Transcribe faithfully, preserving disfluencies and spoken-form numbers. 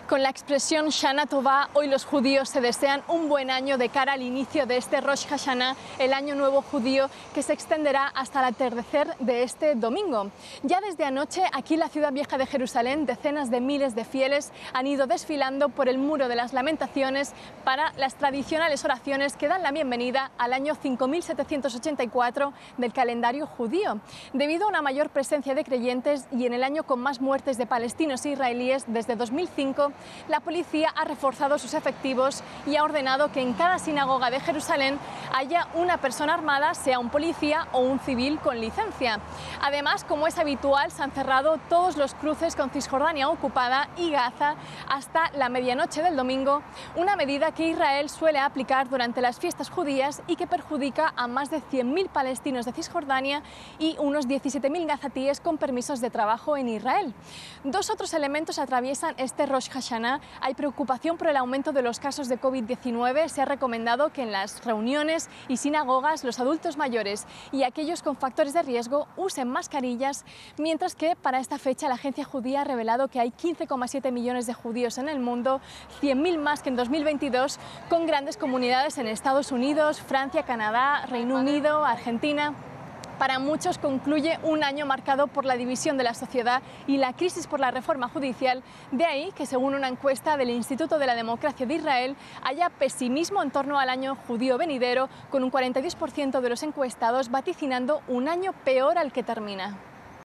Con la expresión Shana Tová, hoy los judíos se desean un buen año de cara al inicio de este Rosh Hashanah, el año nuevo judío, que se extenderá hasta el atardecer de este domingo. Ya desde anoche, aquí en la ciudad vieja de Jerusalén, decenas de miles de fieles han ido desfilando por el Muro de las Lamentaciones para las tradicionales oraciones que dan la bienvenida al año cinco mil setecientos ochenta y cuatro del calendario judío. Debido a una mayor presencia de creyentes y en el año con más muertes de palestinos e israelíes desde dos mil cinco, la policía ha reforzado sus efectivos y ha ordenado que en cada sinagoga de Jerusalén haya una persona armada, sea un policía o un civil con licencia. Además, como es habitual, se han cerrado todos los cruces con Cisjordania ocupada y Gaza hasta la medianoche del domingo, una medida que Israel suele aplicar durante las fiestas judías y que perjudica a más de cien mil palestinos de Cisjordania y unos diecisiete mil gazatíes con permisos de trabajo en Israel. Dos otros elementos atraviesan este Rosh Hashanah. Hay preocupación por el aumento de los casos de COVID diecinueve. Se ha recomendado que en las reuniones y sinagogas los adultos mayores y aquellos con factores de riesgo usen mascarillas, mientras que para esta fecha la agencia judía ha revelado que hay quince coma siete millones de judíos en el mundo, cien mil más que en dos mil veintidós, con grandes comunidades en Estados Unidos, Francia, Canadá, Reino Unido, Argentina. Para muchos concluye un año marcado por la división de la sociedad y la crisis por la reforma judicial. De ahí que, según una encuesta del Instituto de la Democracia de Israel, haya pesimismo en torno al año judío venidero, con un cuarenta y dos por ciento de los encuestados vaticinando un año peor al que termina.